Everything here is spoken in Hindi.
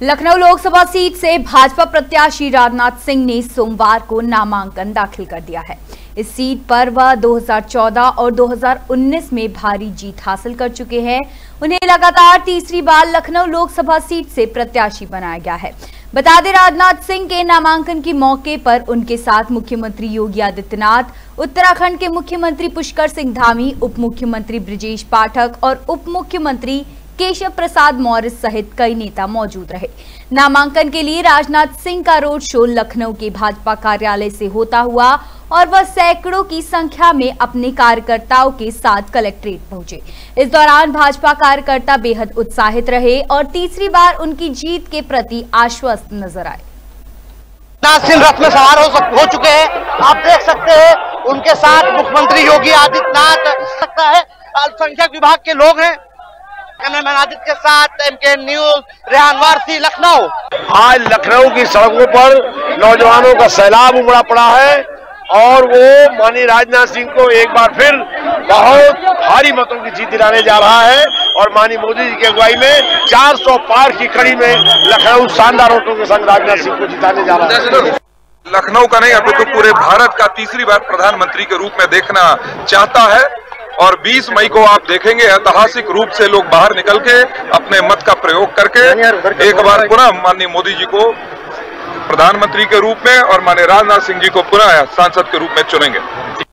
लखनऊ लोकसभा सीट से भाजपा प्रत्याशी राजनाथ सिंह ने सोमवार को नामांकन दाखिल कर दिया है। इस सीट पर वह 2014 और 2019 में भारी जीत हासिल कर चुके हैं। उन्हें लगातार तीसरी बार लखनऊ लोकसभा सीट से प्रत्याशी बनाया गया है। बता दें, राजनाथ सिंह के नामांकन के मौके पर उनके साथ मुख्यमंत्री योगी आदित्यनाथ, उत्तराखंड के मुख्यमंत्री पुष्कर सिंह धामी, उप मुख्यमंत्री ब्रिजेश पाठक और उप मुख्यमंत्री केशव प्रसाद मौर्य सहित कई नेता मौजूद रहे। नामांकन के लिए राजनाथ सिंह का रोड शो लखनऊ के भाजपा कार्यालय से होता हुआ और वह सैकड़ों की संख्या में अपने कार्यकर्ताओं के साथ कलेक्ट्रेट पहुंचे। इस दौरान भाजपा कार्यकर्ता बेहद उत्साहित रहे और तीसरी बार उनकी जीत के प्रति आश्वस्त नजर आए। राजनाथ सिंह रथ में सवार हो चुके हैं। आप देख सकते हैं उनके साथ मुख्यमंत्री योगी आदित्यनाथ, सकता है अल्पसंख्यक विभाग के लोग हैं। कैमरामैन आदित्य के साथ एमके न्यूज, रेहान वारसी, लखनऊ। आज लखनऊ की सड़कों पर नौजवानों का सैलाब उमड़ा पड़ा है और वो माननीय राजनाथ सिंह को एक बार फिर बहुत भारी मतों की जीत दिलाने जा रहा है और माननीय मोदी जी की अगुवाई में 400 पार की कड़ी में लखनऊ शानदार वोटों के संग राजनाथ सिंह को जिताने जा रहा है। लखनऊ का नहीं, अभी तो पूरे भारत का तीसरी बार प्रधानमंत्री के रूप में देखना चाहता है और 20 मई को आप देखेंगे ऐतिहासिक रूप से लोग बाहर निकल के अपने मत का प्रयोग करके एक बार पुनः माननीय मोदी जी को प्रधानमंत्री के रूप में और माननीय राजनाथ सिंह जी को पुनः सांसद के रूप में चुनेंगे।